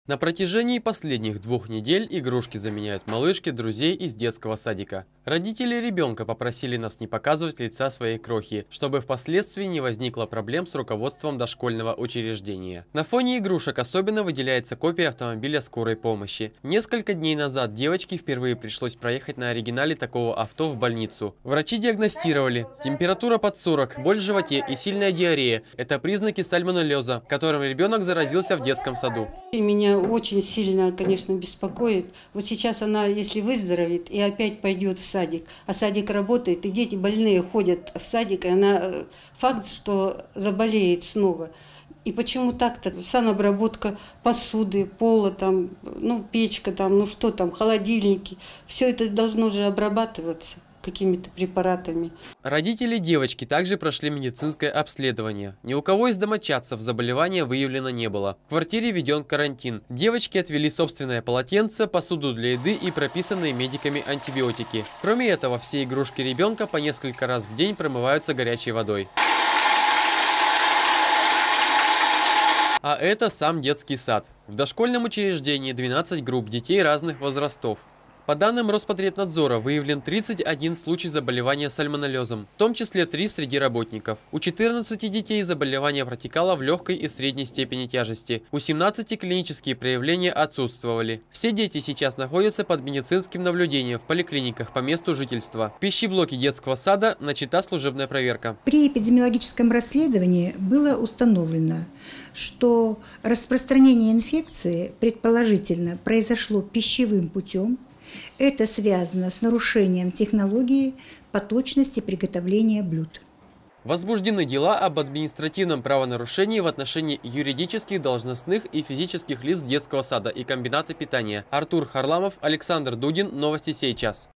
На протяжении последних 2 недель игрушки заменяют малышки друзей из детского садика. Родители ребенка попросили нас не показывать лица своей крохи, чтобы впоследствии не возникло проблем с руководством дошкольного учреждения. На фоне игрушек особенно выделяется копия автомобиля скорой помощи. Несколько дней назад девочке впервые пришлось проехать на оригинале такого авто в больницу. Врачи диагностировали: температура под 40, боль в животе и сильная диарея – это признаки сальмонеллеза, которым ребенок заразился в детском саду. Меня очень сильно, конечно, беспокоит. Вот сейчас она, если выздоровеет и опять пойдет в садик, а садик работает, и дети больные ходят в садик, и она факт, что заболеет снова. И почему так-то? Санобработка посуды, пола, там, печка, там, что там, холодильники. Все это должно же обрабатываться какими-то препаратами. Родители девочки также прошли медицинское обследование. Ни у кого из домочадцев заболевания выявлено не было. В квартире введен карантин. Девочки отвели собственное полотенце, посуду для еды и прописанные медиками антибиотики. Кроме этого, все игрушки ребенка по несколько раз в день промываются горячей водой. А это сам детский сад. В дошкольном учреждении 12 групп детей разных возрастов. По данным Роспотребнадзора, выявлен 31 случай заболевания сальмонеллезом, в том числе 3 среди работников. У 14 детей заболевание протекало в легкой и средней степени тяжести. У 17 клинические проявления отсутствовали. Все дети сейчас находятся под медицинским наблюдением в поликлиниках по месту жительства. В пищеблоке детского сада начата служебная проверка. При эпидемиологическом расследовании было установлено, что распространение инфекции предположительно произошло пищевым путем. Это связано с нарушением технологии по точности приготовления блюд. Возбуждены дела об административном правонарушении в отношении юридических, должностных и физических лиц детского сада и комбината питания. Артур Харламов, Александр Дудин. Новости сейчас.